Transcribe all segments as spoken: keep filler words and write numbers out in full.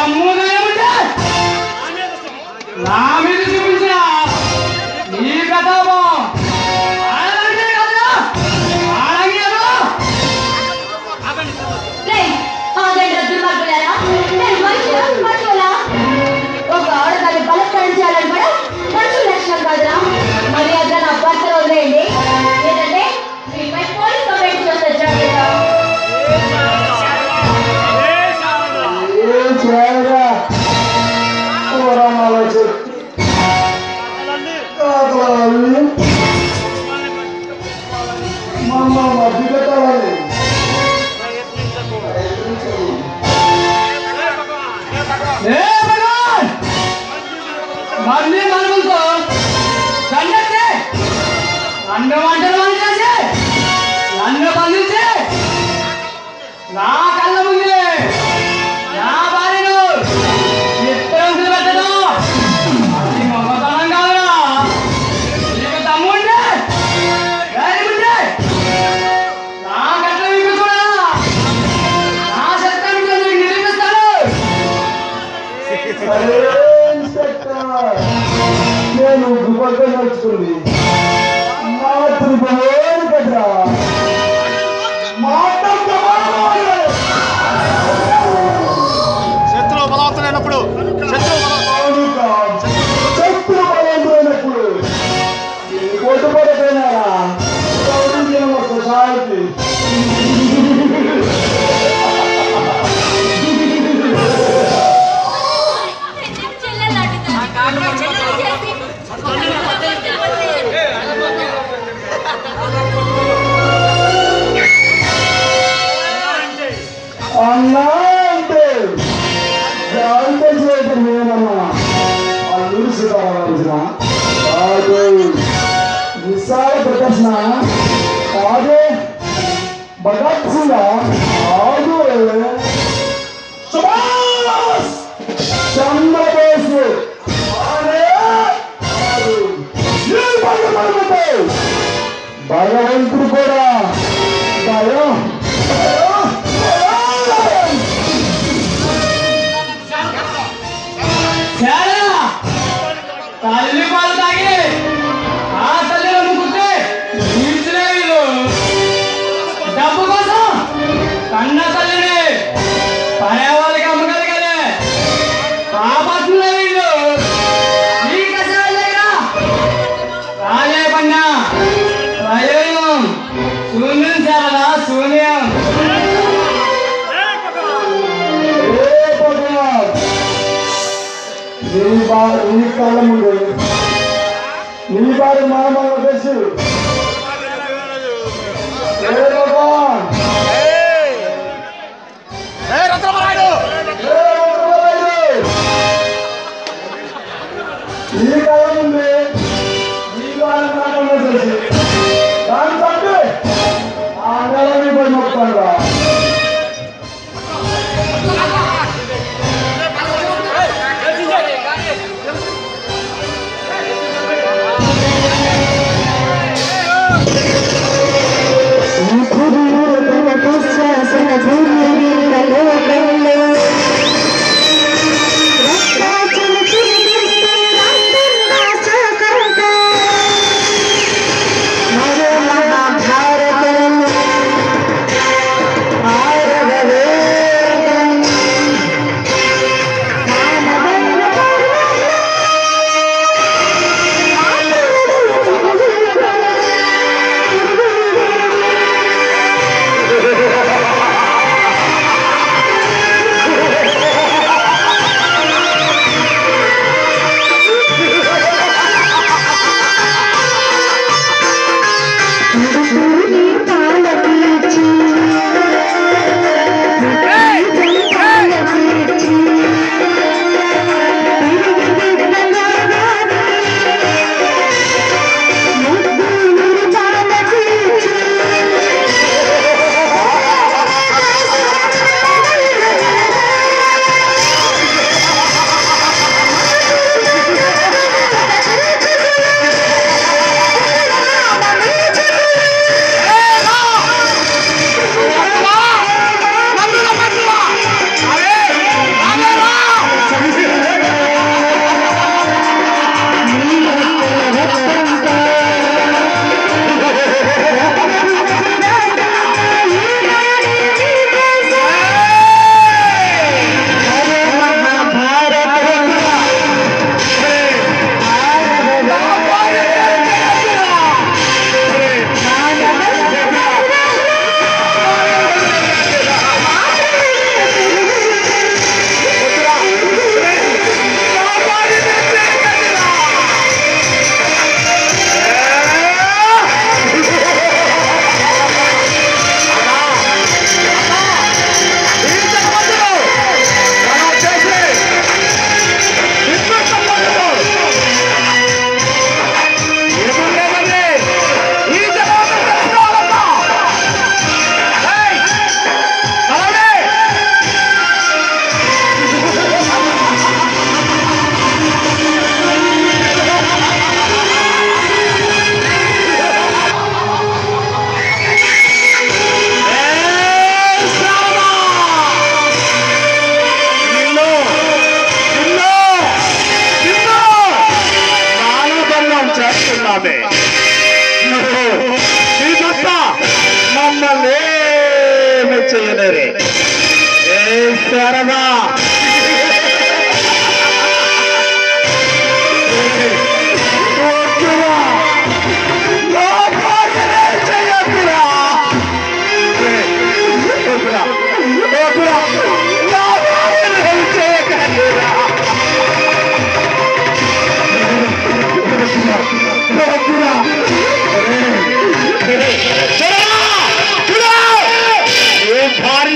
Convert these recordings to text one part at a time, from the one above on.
దమ్ముదయముంటే నా మీద చూపించిన నీ ప్రతాపం ఆడగే కదా ఆడగే కదా లే ఆగండి దుర్మార్గులారా నేను మనుషులా మనుషులా ఒక ఆడదాన్ని బలత్కారం చేయాలని కూడా మనుషుల లక్షణం కాదురా మర్యాద నా భర్తను వదిలేయండి లేదంటే మీపై పోలీస్ కంప్లైంట్ చేస్తారు జాగ్రత్త మళ్ళీ మనముతో కన్నెత్తే నన్ను వంటలు పని చేసి నన్ను బంధించి నా కళ్ళ ముందే నా భార్యను చిత్రంతులు పెట్టడం అది మగతనం కాదురా నీకు తమ్ముంటే ధైర్యముంటే నా గట్ల మీకు చూడరా నా సత్యాన్ని నీకు నిరూపిస్తాను నేను గుపంతో నడుచుకుంది మాతృభూమి కదా శత్రువు బలవంతులైనప్పుడు శత్రు బలవంతులైనప్పుడు కొట్టుపడిపోయినారా సొసైటీ అన్నా అంటే జాగ్రత్త చేయటం ఏమన్నా అల్లుడు సీతారామరాజున కాదు విశాల ప్రదర్శన కాదు భగత్ సింగ్ కాదు సుభాష్ చంద్రబోస్ భగవంతుడు కూడా భయం తల్లి పాలు తాగి ఆ తల్లిలో ముగ్గుతే తీర్చలే వీళ్ళు డబ్బు కోసం కన్న తల్లిని పడేవాళ్ళకి అమ్మగలిగలే పాపత్తులే వీళ్ళు ఈ కష్టాల దగ్గర రాలే పన్నా ప్రయోజనం శూన్యం చాలా శూన్యం నీ బాధ నీ కళ్ళ ముందు నీ బాధ మామూలు తెలుసు నీ కళ్ళ ముందు నీ బాధ మామూలు తెలుసు దాని తప్పి ఆ నెలని పోయి మొక్కుతాడు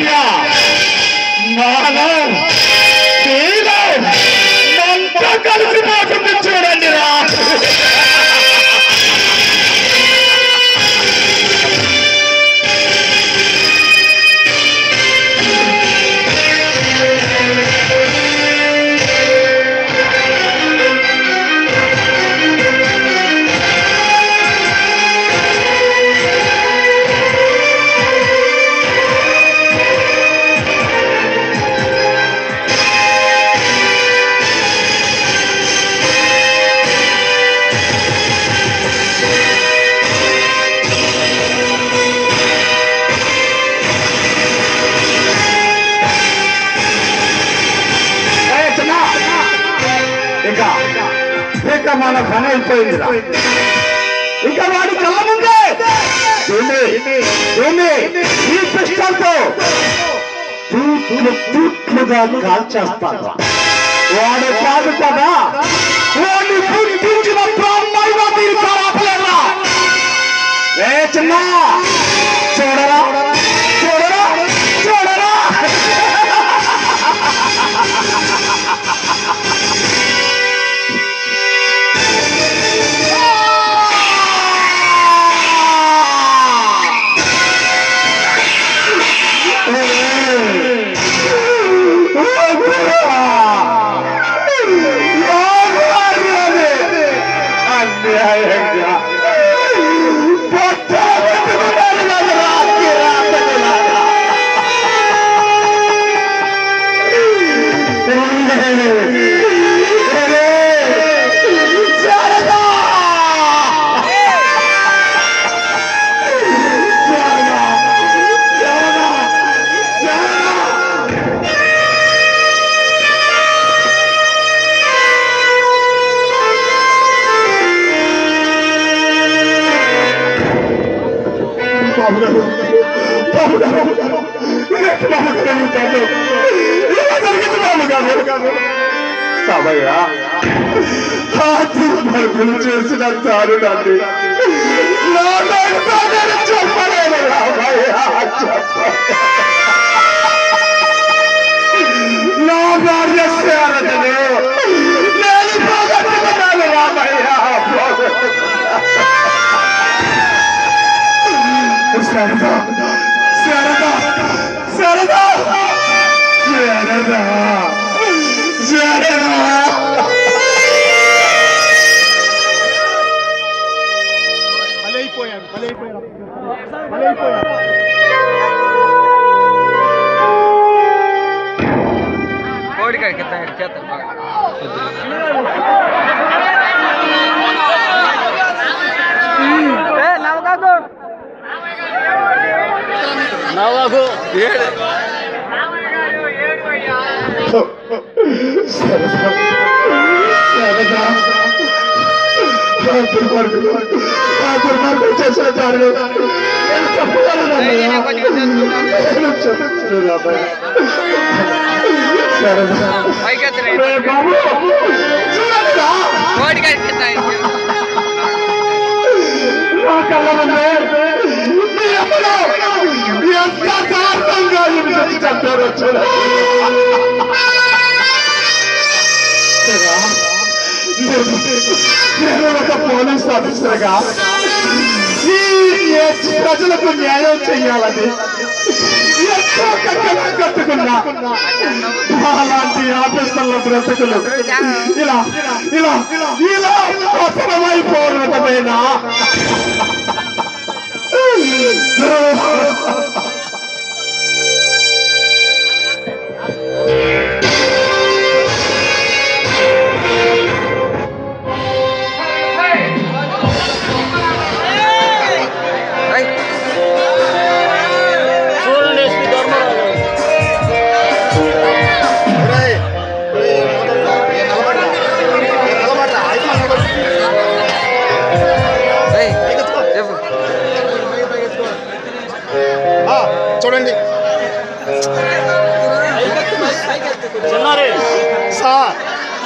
అయ్యా నాలో నీలో మంట కలిసిపోతుంది చూడండి రా. ఇక మన పని అయిపోయిందిరా. ఇక వాడి కళ్ళ ముందే ఈ పిస్టల్తో తూట్లు తూట్లుగా కాల్చేస్తాను. వాడు కాదు కదా వాడిని గుర్తించిన బ్రాహ్మణుగా మీరు కాపాడలేరా. ఏ చిన్న చూడరా చూడరా చూడరా. కాబయ్యా దుర్మార్గులు చేసిన దారుణాన్ని చెప్పలేదు రామయ్యా. నా భార్య శారదను నేను పోగొట్టుకున్నాను రామయ్యా. శారద శారద శారద శారద శారద. బలైపోయాను బలైపోయాను బలైపోయాను. కోడికాడికి చేస్తాను నవకాకు నవకు ఏడు చేసిన దారులు బాబు నా కళ్ళ ముందే మీ అమ్మలో ఎంత దారుణంగా విభజించి చెప్పారో చూడండి. నేను ఒక పోలీస్ ఆఫీసర్గా ఈ ప్రజలకు న్యాయం చేయాలని ఎంతో కక్కలా కట్టుకున్నా. అలాంటి ఆఫీసర్ల బ్రతుకులు ఇలా ఇలా ఇలా పతనమైపోవడమేనా? చూడండి సార్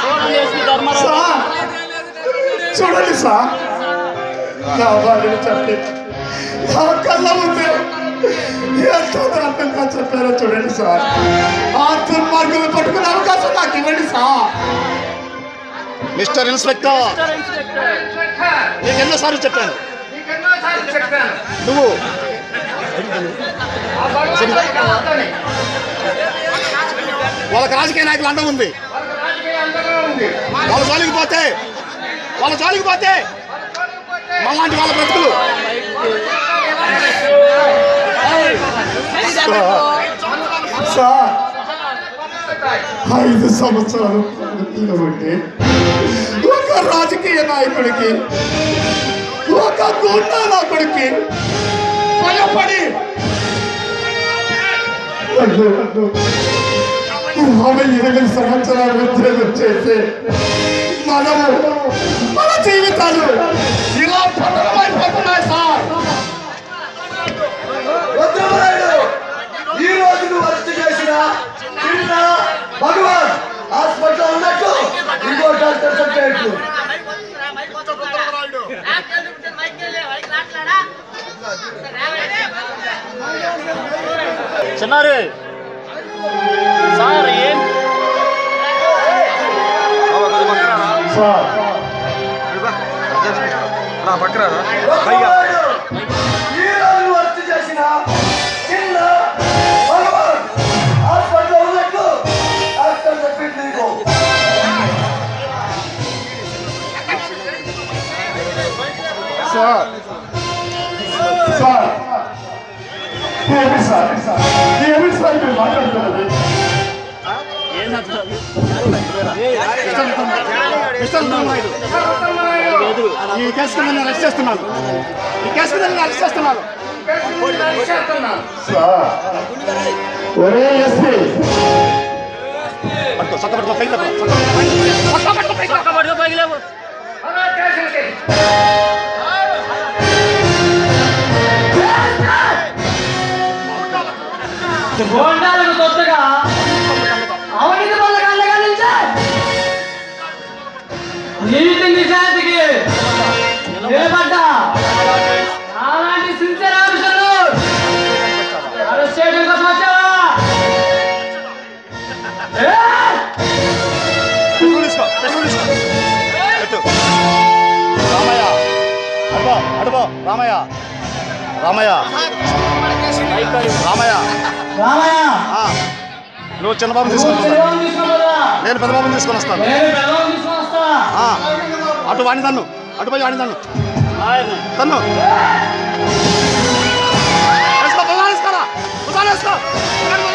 చూడండి సార్ నా వాడిని చెప్పి నా కళ్ళ ముందే ఎంతో దారుణంగా చెప్పారో చూడండి. సార్. ఆ దుర్మార్గులు పట్టుకునే అవకాశం నాకు ఇవ్వండి సార్. మిస్టర్ ఇన్స్పెక్టర్, నీకు ఎన్నోసార్లు చెప్పాను నువ్వు వాళ్ళకి రాజకీయ నాయకులు అండం ఉంది. వాళ్ళ జోలికి పోతే వాళ్ళ జోలికి పోతే మళ్ళాంటి వాళ్ళ బ్రతుకులు. సార్, ఐదు సంవత్సరాలు బట్టి ఒక రాజకీయ నాయకుడికి ఒక గుండా నాయకుడికి భయపడి ఆమె ఇరవై సంవత్సరాలు ఉద్యోగం చేసి మనము మన జీవితాలు ఇలా పతనమైపోతున్నాయి సార్. ఈ రోజు నువ్వు అరెస్ట్ చేసిన చిన్న భగవాన్ హాస్పిటల్ ఉన్నట్టు ఇంకో డాక్టర్ చెప్పేట్లు చిన్నారి సార్ ఏం సార్ పక్కరా ఈ రోజు నువ్వు అరెస్ట్ చేసిన చిన్న భగవాన్ హాస్పిటల్ ఉన్నట్టు డాక్టర్ చెప్పేట్లు నీకు సార్ సార్ ఏమి సార్ ఏమి సార్ మీరు మాట్లాడుతున్నది? ఈ కేసు కింద నేను అరెస్ట్ చేస్తున్నాను. ఈ కేసు కింద నేను అరెస్ట్ చేస్తున్నాను. సార్, ఒరే ఎస్పీ, పట్టుకో చక్క పట్టుకో పైకి లేపు. గోండాలకు తొత్తుగా అవినీతి పనుల కళ్ళగా నిలిచా నీతి నిజాయితీకి నిలబడ్డా అలాంటి సిన్సియర్ ఆఫీసర్లు అరెస్ట్ చేయడం కోసం వచ్చావా? పెట్రోల్ తీసుకో, పెట్రోల్ తీసుకో. పెట్టు. రామయ్య అడుగో అడుగో రామయ్య రామయ్య రామయ్య రామయ్య ఆ, నువ్వు చిన్నబాబు తీసుకొని వస్తా. నేను పెద్దబాబుని తీసుకొని వస్తాను. ఆ, అటు వాణి తన్ను అటు పోయి వాణి తన్ను తన్ను వేసుకో, భుజాలు వేసుకోరా, భుజాలు వేసుకో.